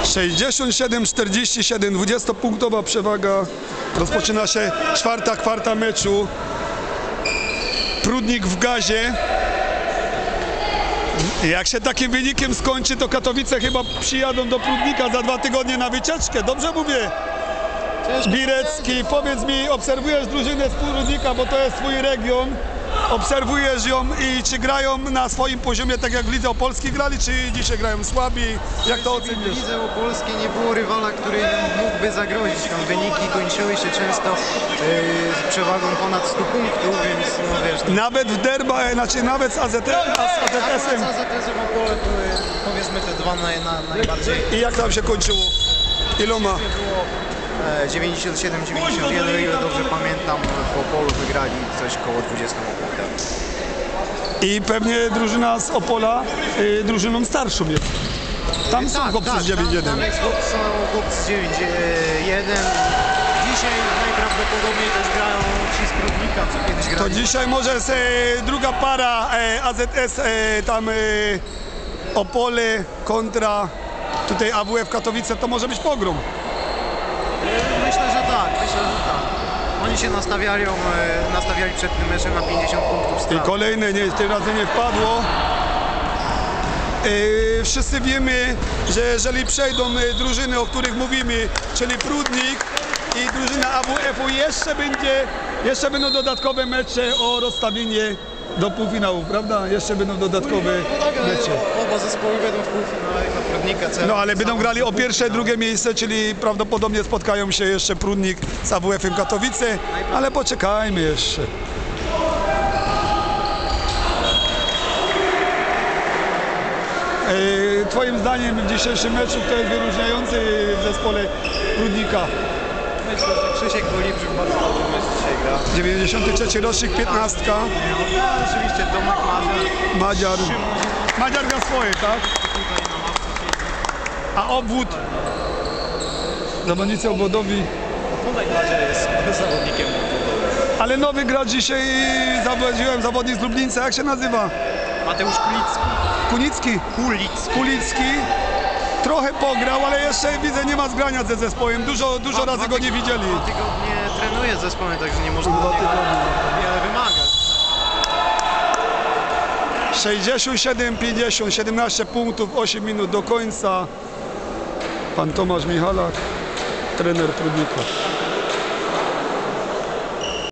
67-47, 20-punktowa przewaga. Rozpoczyna się czwarta kwarta meczu. Prudnik w gazie. Jak się takim wynikiem skończy, to Katowice chyba przyjadą do Prudnika za 2 tygodnie na wycieczkę. Dobrze mówię? Birecki, powiedz mi, obserwujesz drużynę z Prudnika, bo to jest twój region. Obserwujesz ją i czy grają na swoim poziomie, tak jak w Lidze Opolskiej grali, czy dzisiaj grają słabiej? Jak to oceniasz? W Lidze Opolskiej nie było rywala, który mógłby zagrozić. Tam wyniki kończyły się często z przewagą ponad 100 punktów, więc no wiesz... No. Nawet w derba, znaczy nawet z AZS-em. Z AZS-em Opole były powiedzmy te dwa najbardziej... I jak tam się kończyło? Iloma? 97-91, o ile dobrze pamiętam, w Opolu wygrali coś koło 20 punktów. I pewnie drużyna z Opola drużyną starszą jest. Tam są chłopcy z 9-1. Tam jest chłopcy z 9-1. Dzisiaj najprawdopodobniej też grają ci z Prudnika, co kiedyś grali. To dzisiaj może jest druga para AZS, tam Opole kontra tutaj AWF Katowice, to może być pogrom. Myślę, że tak. Oni się nastawiali przed tym meczem na 50 punktów straty. I kolejne, tym razem nie wpadło. Wszyscy wiemy, że jeżeli przejdą drużyny, o których mówimy, czyli Prudnik i drużyna AWF-u, jeszcze będą dodatkowe mecze o rozstawienie do półfinału, prawda? Jeszcze będą dodatkowe mecze. Oba zespoły będą w półfinale dla Prudnika. No ale będą grali o pierwsze, drugie miejsce, czyli prawdopodobnie spotkają się jeszcze Prudnik z AWF-em Katowice, ale poczekajmy jeszcze. Twoim zdaniem w dzisiejszym meczu kto jest wyróżniający w zespole Prudnika? Myślę, że Krzysiek Bolibrzych bardzo dobry mecz dzisiaj gra. 93 rocznik, 15. Oczywiście Tomek Madziar. Madziar gra swoje, tak? A obwód? Zawodnicy obwodowi. Tomek Madziar jest zawodnikiem obwodowym. Ale nowy gracz dzisiaj, zawodnik z Lublińca, jak się nazywa? Mateusz Kulicki. Kulicki. Trochę pograł, ale jeszcze widzę, nie ma zgrania ze zespołem. Dużo razy go nie widzieli. 2 tygodnie trenuje z zespołem, także nie można wiele wymagać. 67-50, 17 punktów, 8 minut do końca. Pan Tomasz Michalak, trener Prudnika.